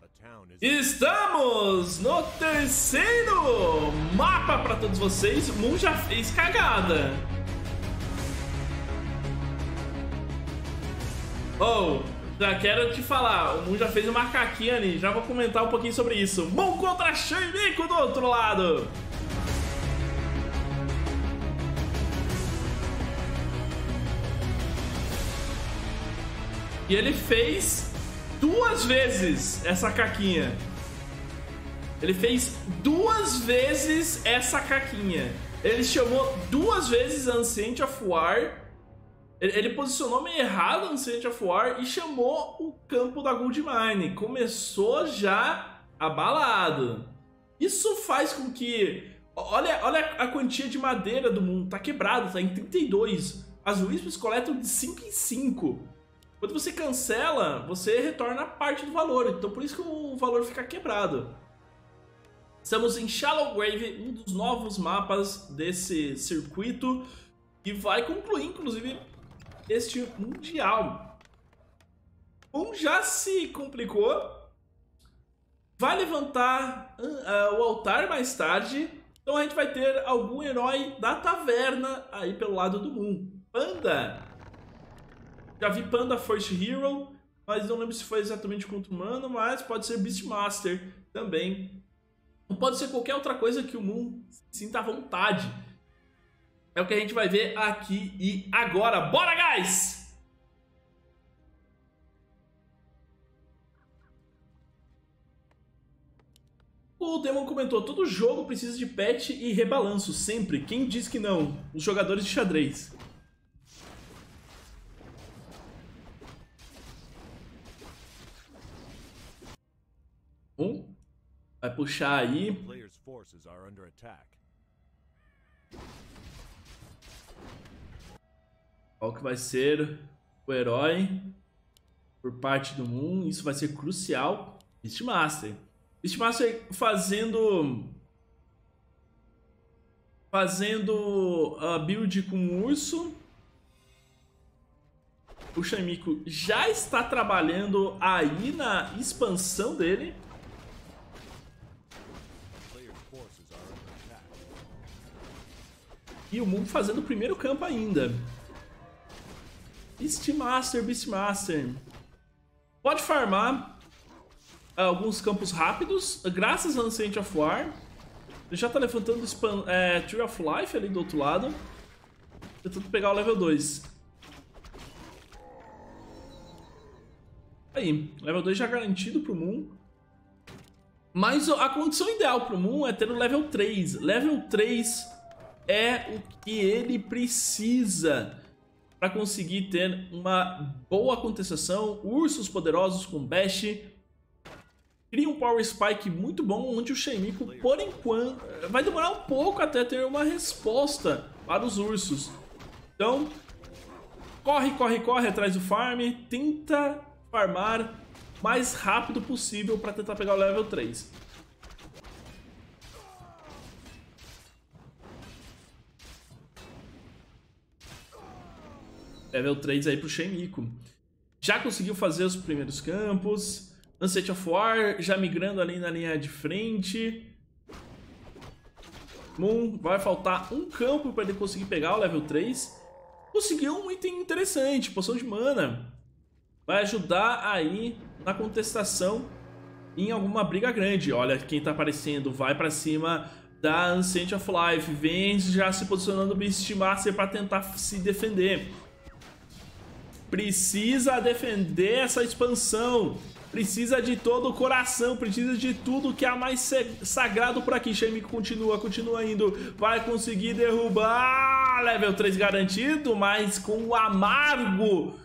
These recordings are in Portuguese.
Estamos no terceiro mapa para todos vocês. O Moon já fez cagada. Oh, já quero te falar, o Moon já fez uma caquinha ali. Já vou comentar um pouquinho sobre isso. Moon contra Shaymiku do outro lado. E ele fez duas vezes essa caquinha. Ele fez duas vezes essa caquinha. Ele chamou duas vezes Ancient of War. Ele posicionou meio errado Ancient of War e chamou o campo da Gold Mine. Começou já abalado. Isso faz com que... Olha a quantia de madeira do mundo. Tá quebrado, tá em 32. As Wisps coletam de 5 em 5. Quando você cancela, você retorna parte do valor. Então por isso que o valor fica quebrado. Estamos em Shallow Grave, um dos novos mapas desse circuito, que vai concluir, inclusive, este Mundial. Um já se complicou. Vai levantar o altar mais tarde. Então a gente vai ter algum herói da taverna aí pelo lado do Moon. Panda. Já vi Panda First Hero, mas não lembro se foi exatamente contra o humano, mas pode ser Beastmaster também. Ou pode ser qualquer outra coisa que o Moon sinta à vontade. É o que a gente vai ver aqui e agora. Bora, guys! O Demon comentou, todo jogo precisa de patch e rebalanço, sempre. Quem diz que não? Os jogadores de xadrez. Vai puxar aí. Qual que vai ser o herói por parte do Moon? Isso vai ser crucial. Beastmaster. Beastmaster fazendo a build com o urso. O Shaymiku já está trabalhando aí na expansão dele. E o Moon fazendo o primeiro campo ainda. Beastmaster. Pode farmar alguns campos rápidos, graças a Ancient of War. Ele já está levantando Tree of Life ali do outro lado. Tentando pegar o level 2. Aí, level 2 já garantido pro Moon. Mas a condição ideal pro Moon é ter o level 3. Level 3 é o que ele precisa para conseguir ter uma boa contestação. Ursos poderosos com Bash. Cria um Power Spike muito bom, onde o Shaymiku, por enquanto, vai demorar um pouco até ter uma resposta para os ursos. Então, corre atrás do farm. Tenta farmar o mais rápido possível para tentar pegar o level 3. Level 3 aí pro Shaymiku. Já conseguiu fazer os primeiros campos. Ancient of War já migrando ali na linha de frente. Moon, vai faltar um campo para ele conseguir pegar o level 3. Conseguiu um item interessante, poção de mana. Vai ajudar aí na contestação em alguma briga grande. Olha quem tá aparecendo, vai pra cima da Ancient of Life. Vem já se posicionando o Beastmaster para tentar se defender. Precisa defender essa expansão. Precisa de todo o coração. Precisa de tudo que é mais sagrado por aqui. Shaymiku continua indo. Vai conseguir derrubar. Level 3 garantido, mas com o amargo.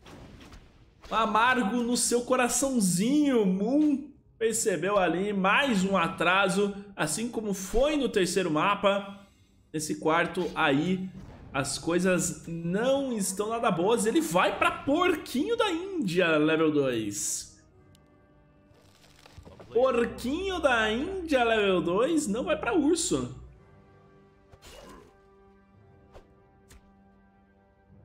Amargo no seu coraçãozinho. Moon percebeu ali mais um atraso, assim como foi no terceiro mapa. Nesse quarto aí, as coisas não estão nada boas. Ele vai pra Porquinho da Índia, level 2. Porquinho da Índia, level 2, não vai pra Urso.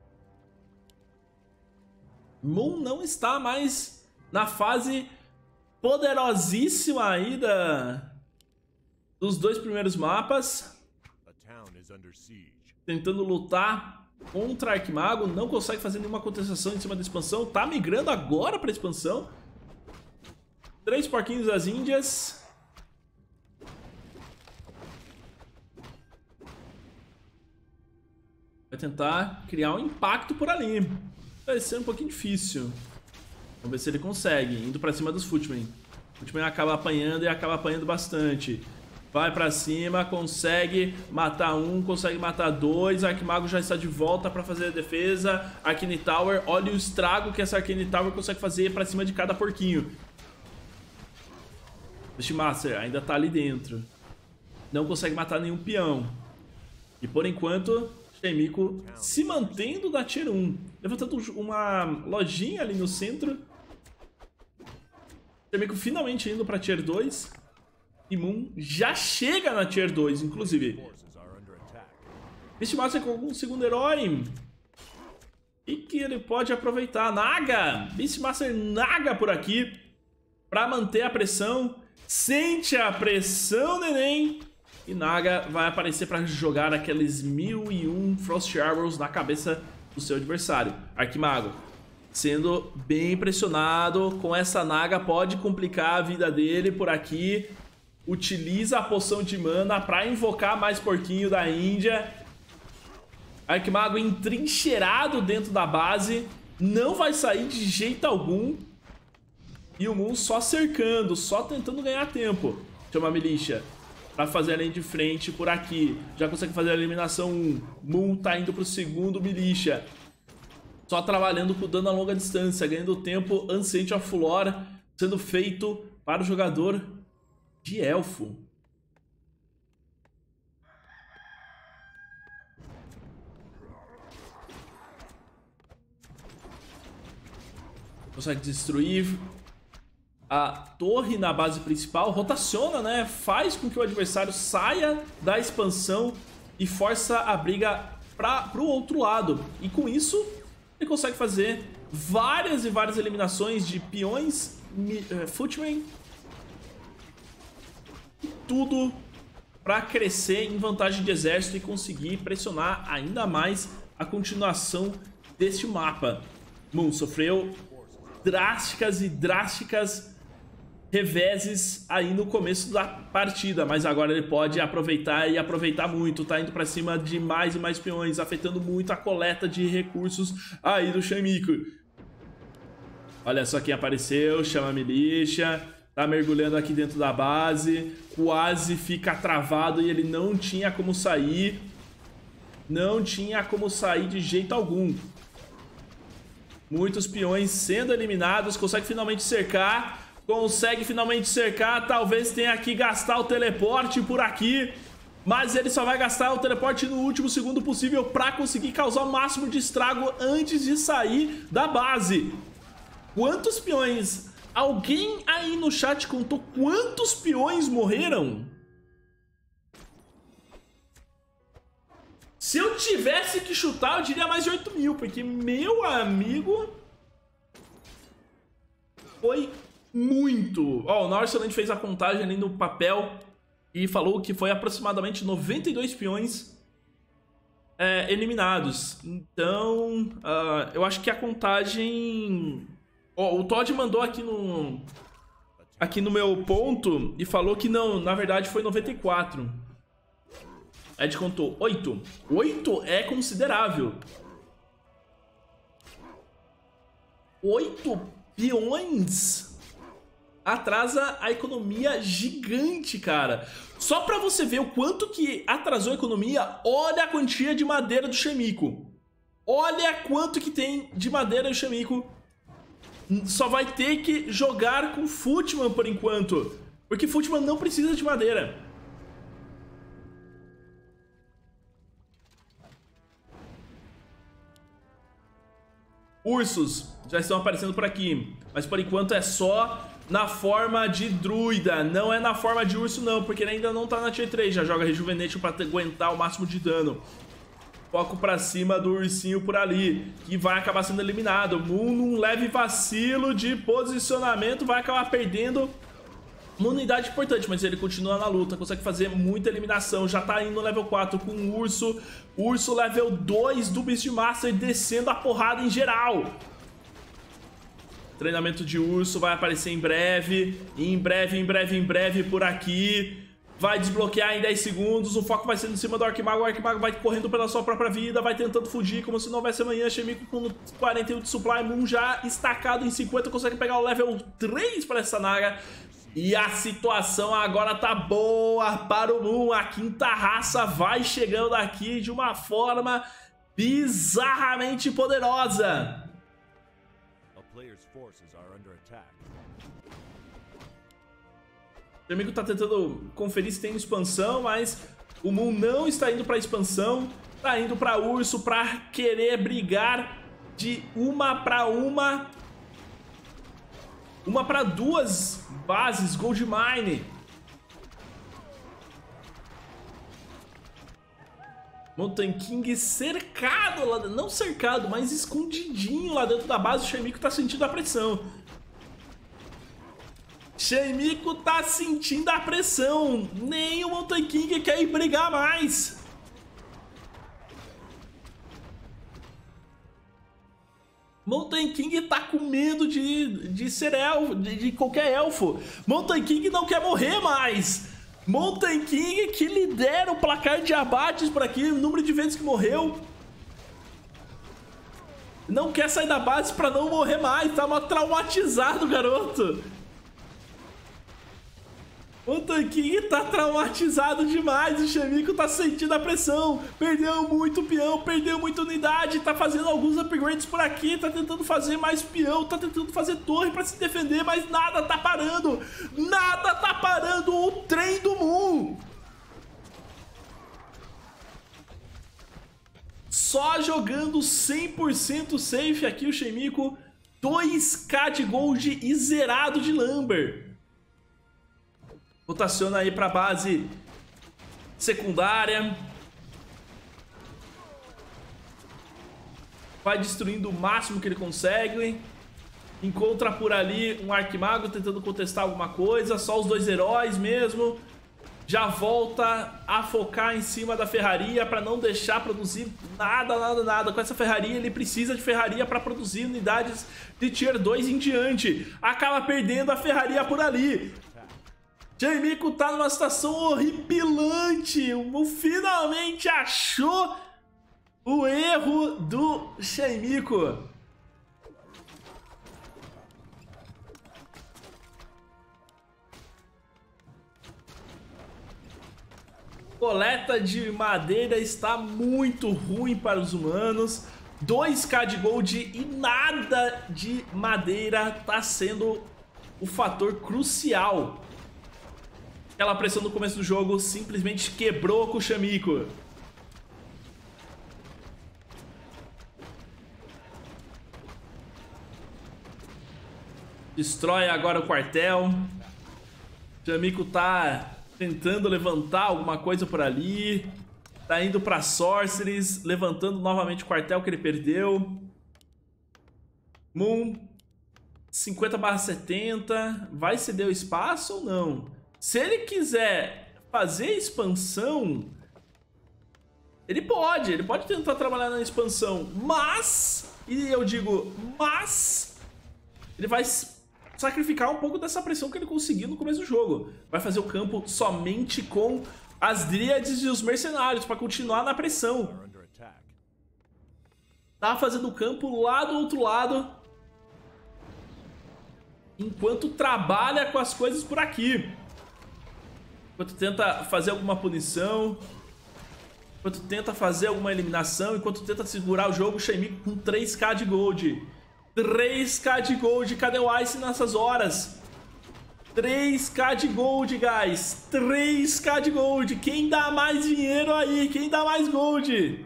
Moon não está mais na fase poderosíssima aí dos dois primeiros mapas. Tentando lutar contra Arquimago. Não consegue fazer nenhuma contestação em cima da expansão. Tá migrando agora pra expansão. 3 porquinhos das Índias. Vai tentar criar um impacto por ali. Vai ser um pouquinho difícil. Vamos ver se ele consegue. Indo pra cima dos Footmen. O Footmen acaba apanhando e acaba apanhando bastante. Vai pra cima, consegue matar um, consegue matar dois. Arquimago já está de volta pra fazer a defesa. Arcane Tower, olha o estrago que essa Arcane Tower consegue fazer pra cima de cada porquinho. Beastmaster ainda tá ali dentro. Não consegue matar nenhum peão. E por enquanto, Shemiko se mantendo da Tier 1. Levantando uma lojinha ali no centro. Shemiko finalmente indo pra Tier 2. E Moon já chega na Tier 2, inclusive. Beastmaster com algum segundo herói. E que ele pode aproveitar. Naga! Beastmaster Naga por aqui. Pra manter a pressão. Sente a pressão, neném. E Naga vai aparecer pra jogar aqueles 1001 Frost Arrows na cabeça do seu adversário. Arquimago sendo bem pressionado. Com essa Naga pode complicar a vida dele por aqui. Utiliza a poção de mana pra invocar mais porquinho da Índia. Arquimago entrincheirado dentro da base. Não vai sair de jeito algum. E o Moon só cercando, só tentando ganhar tempo. Chama a Militia pra fazer a linha de frente por aqui. Já consegue fazer a eliminação 1. Moon tá indo pro segundo Militia. Só trabalhando com dano a longa distância. Ganhando tempo. Ancient of Lore sendo feito para o jogador de elfo. Consegue destruir a torre na base principal. Rotaciona, né? Faz com que o adversário saia da expansão e força a briga pro outro lado. E com isso, ele consegue fazer várias e várias eliminações de peões, Footmen. Tudo para crescer em vantagem de exército e conseguir pressionar ainda mais a continuação deste mapa. Moon sofreu drásticas reveses aí no começo da partida, mas agora ele pode aproveitar e aproveitar muito. Tá indo para cima de mais e mais peões, afetando muito a coleta de recursos aí do Shemiko. Olha só quem apareceu, chama a Militia. Tá mergulhando aqui dentro da base. Quase fica travado e ele não tinha como sair. Não tinha como sair de jeito algum. Muitos peões sendo eliminados. Consegue finalmente cercar. Consegue finalmente cercar. Talvez tenha que gastar o teleporte por aqui. Mas ele só vai gastar o teleporte no último segundo possível para conseguir causar o máximo de estrago antes de sair da base. Quantos peões... Alguém aí no chat contou quantos peões morreram? Se eu tivesse que chutar, eu diria mais de 8 mil, porque, meu amigo, foi muito. Ó, o Norseland fez a contagem ali no papel e falou que foi aproximadamente 92 peões eliminados. Então, eu acho que a contagem... O Todd mandou aqui no meu ponto e falou que não, na verdade foi 94. Ed contou 8. 8 é considerável. 8 peões atrasa a economia gigante, cara. Só pra você ver o quanto que atrasou a economia, olha a quantia de madeira do Shemiko. Olha quanto que tem de madeira do Shemiko. Só vai ter que jogar com Footman por enquanto, porque Footman não precisa de madeira. Ursos já estão aparecendo por aqui, mas por enquanto é só na forma de druida, não é na forma de urso não, porque ele ainda não tá na tier 3, já joga Rejuvenation pra aguentar o máximo de dano. Foco pra cima do ursinho por ali, que vai acabar sendo eliminado. Moon, num leve vacilo de posicionamento, vai acabar perdendo uma unidade importante, mas ele continua na luta, consegue fazer muita eliminação. Já tá indo no level 4 com o Urso. Urso level 2 do Beastmaster descendo a porrada em geral. Treinamento de Urso vai aparecer em breve. Em breve por aqui. Vai desbloquear em 10 segundos, o foco vai ser em cima do Arquimago, o Arquimago vai correndo pela sua própria vida, vai tentando fugir como se não houvesse amanhã. Shemiko com 41 de supply, Moon já estacado em 50, consegue pegar o level 3 para essa Naga. E a situação agora tá boa para o Moon, a quinta raça vai chegando aqui de uma forma bizarramente poderosa. O Shemiko tá tentando conferir se tem expansão, mas o Moon não está indo pra expansão. Tá indo pra Urso pra querer brigar de uma pra duas bases Gold Mine. Mountain King cercado lá, não cercado, mas escondidinho lá dentro da base. O Shemiko tá sentindo a pressão. Shemiko tá sentindo a pressão. Nem o Mountain King quer ir brigar mais. Mountain King tá com medo de ser elfo, de qualquer elfo. Mountain King não quer morrer mais. Mountain King que lidera o placar de abates por aqui, o número de vezes que morreu. Não quer sair da base pra não morrer mais. Tá traumatizado, garoto. O Tanquinho tá traumatizado demais, o Shemiko tá sentindo a pressão, perdeu muito peão, perdeu muita unidade, tá fazendo alguns upgrades por aqui, tá tentando fazer mais peão, tá tentando fazer torre pra se defender, mas nada tá parando o trem do Moon. Só jogando 100% safe aqui o Shemiko, 2k de gold e zerado de lumber. Rotaciona aí pra base secundária. Vai destruindo o máximo que ele consegue. Encontra por ali um Arquimago tentando contestar alguma coisa. Só os dois heróis mesmo. Já volta a focar em cima da ferraria para não deixar produzir nada. Com essa ferraria ele precisa de ferraria para produzir unidades de tier 2 em diante. Acaba perdendo a ferraria por ali. Shemiko tá numa situação horripilante. Finalmente achou o erro do Shemiko. Coleta de madeira está muito ruim para os humanos. 2k de gold e nada de madeira tá sendo o fator crucial. Aquela pressão no começo do jogo simplesmente quebrou com o Shemiko. Destrói agora o quartel. Shemiko tá tentando levantar alguma coisa por ali. Tá indo pra Sorceries, levantando novamente o quartel que ele perdeu. Moon 50/70. Vai ceder o espaço ou não? Se ele quiser fazer expansão, ele pode tentar trabalhar na expansão, mas, e eu digo mas, ele vai sacrificar um pouco dessa pressão que ele conseguiu no começo do jogo. Vai fazer o campo somente com as Dríades e os Mercenários para continuar na pressão. Tá fazendo o campo lá do outro lado, enquanto trabalha com as coisas por aqui. Enquanto tenta fazer alguma punição, enquanto tenta fazer alguma eliminação, enquanto tenta segurar o jogo, o Shemiko com 3k de gold. 3k de gold, cadê o Ice nessas horas? 3k de gold, guys. 3k de gold. Quem dá mais dinheiro aí? Quem dá mais gold?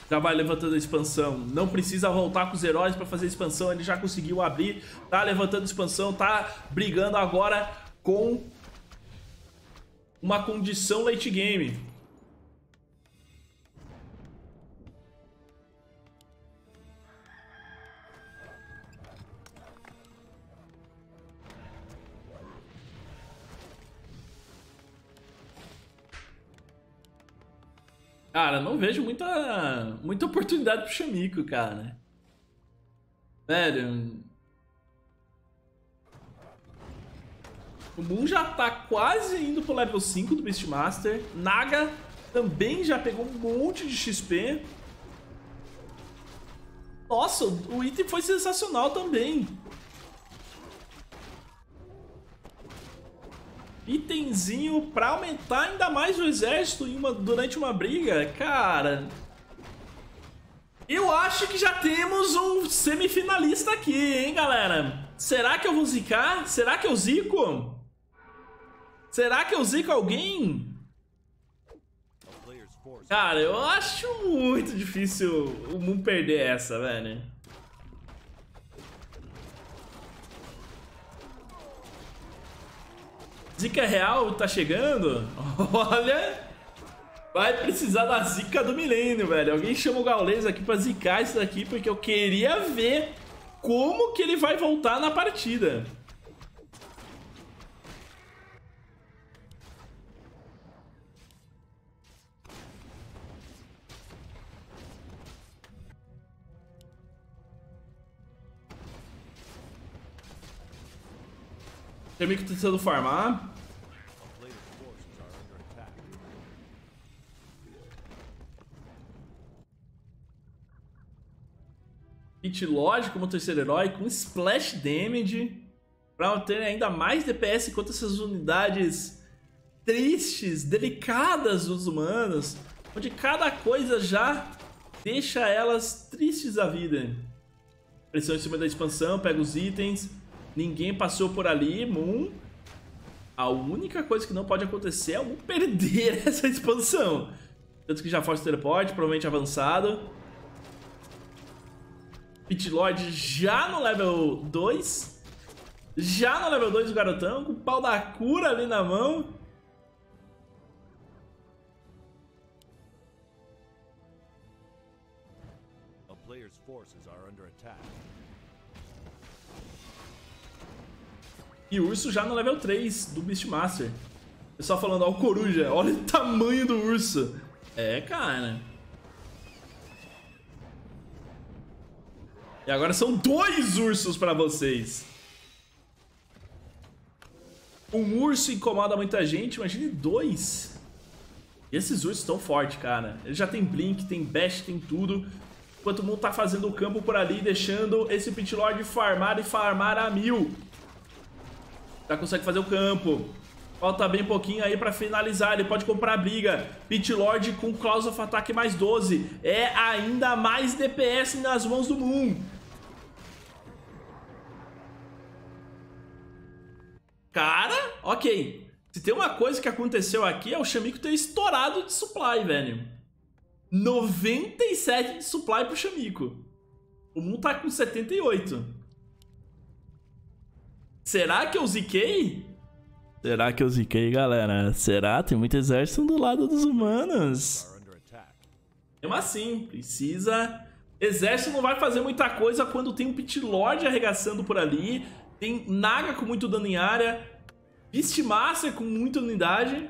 Já vai levantando a expansão. Não precisa voltar com os heróis pra fazer a expansão. Ele já conseguiu abrir. Tá levantando a expansão. Tá brigando agora com uma condição late game. Cara, não vejo muita oportunidade pro Shamiko, cara. Velho. O Moon já tá quase indo pro level 5 do Beastmaster. Naga também já pegou um monte de XP. Nossa, o item foi sensacional também. Itemzinho pra aumentar ainda mais o exército durante uma briga. Cara, eu acho que já temos um semifinalista aqui, hein, galera? Será que eu vou zicar? Será que eu zico? Será que eu zico alguém? Cara, eu acho muito difícil o Moon perder essa, velho. Zica real tá chegando? Olha, vai precisar da zica do milênio, velho. Alguém chama o Gaules aqui pra zicar isso daqui, porque eu queria ver como que ele vai voltar na partida. Shamiko tentando farmar. Pit Lord como terceiro herói, com splash damage, para ter ainda mais DPS contra essas unidades tristes, delicadas dos humanos, onde cada coisa já deixa elas tristes da vida. Pressão em cima da expansão, pega os itens. Ninguém passou por ali, Moon. A única coisa que não pode acontecer é o Moon perder essa expansão. Tanto que já força o teleporte, provavelmente avançado. Pit Lord já no level 2. Já no level 2 o garotão, com o pau da cura ali na mão. A player's forces are under attack. E o urso já no level 3 do Beastmaster. Pessoal falando, ó, o coruja, olha o tamanho do urso. É, cara. E agora são 2 ursos pra vocês. Um urso incomoda muita gente, imagine 2. E esses ursos estão fortes, cara. Ele já tem Blink, tem Bash, tem tudo. Enquanto o mundo tá fazendo o campo por ali, deixando esse Pit Lord farmar e farmar a 1000. Já consegue fazer o campo. Falta bem pouquinho aí pra finalizar. Ele pode comprar a briga. Pit Lord com Claws of Attack mais 12. É ainda mais DPS nas mãos do Moon. Cara, ok. Se tem uma coisa que aconteceu aqui é o Shamiko ter estourado de supply, velho. 97 de supply pro Shamiko. O Moon tá com 78. Será que eu ziquei? Será que eu ziquei, galera? Será? Tem muito exército do lado dos humanos. Mesmo assim, precisa... Exército não vai fazer muita coisa quando tem um Pit Lord arregaçando por ali. Tem Naga com muito dano em área. Beastmaster com muita unidade.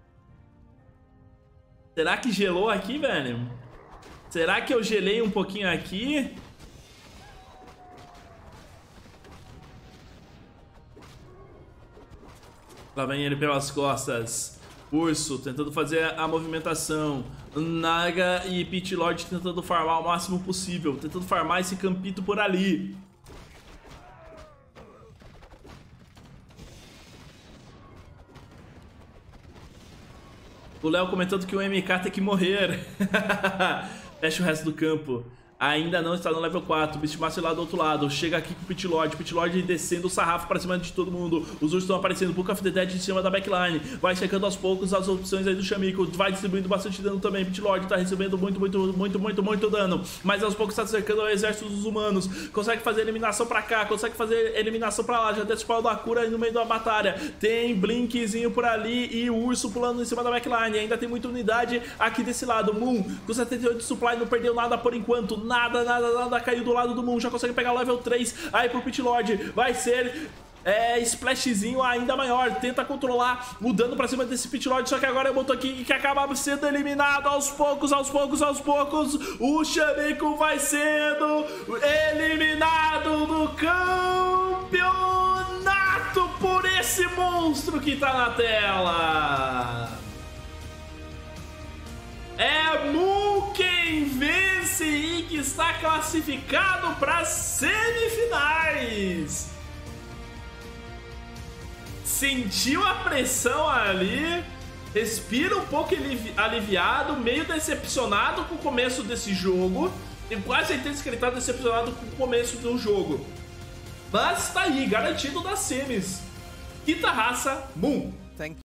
Será que gelou aqui, velho? Será que eu gelei um pouquinho aqui? Lá vem ele pelas costas. Urso tentando fazer a movimentação. Naga e Pit Lord tentando farmar o máximo possível. Tentando farmar esse campito por ali. O Léo comentando que o MK tem que morrer. Fecha o resto do campo. Ainda não está no level 4, Beastmaster lá do outro lado, chega aqui com o Pit Lord descendo o sarrafo pra cima de todo mundo, os ursos estão aparecendo, Book of the Dead em cima da backline, vai checando aos poucos as opções aí do Shamiko, vai distribuindo bastante dano também, Pit Lord tá recebendo muito dano, mas aos poucos tá cercando o exército dos humanos, consegue fazer eliminação pra cá, consegue fazer eliminação pra lá, já tem o da cura aí no meio da batalha, tem Blinkzinho por ali e o urso pulando em cima da backline, ainda tem muita unidade aqui desse lado, Moon com 78 de supply, não perdeu nada por enquanto, nada caiu do lado do Moon, já consegue pegar o level 3 aí pro Pit Lord, vai ser splashzinho ainda maior, tenta controlar o dano pra cima desse Pit Lord, só que agora eu boto aqui que acaba sendo eliminado aos poucos, o Shamiko vai sendo eliminado do campeonato por esse monstro que tá na tela. É Moon quem vence e que está classificado para as semifinais. Sentiu a pressão ali, respira um pouco aliviado, meio decepcionado com o começo desse jogo. Tenho quase certeza que ele está decepcionado com o começo do jogo. Mas tá aí, garantido das semis. Quinta raça, Moon.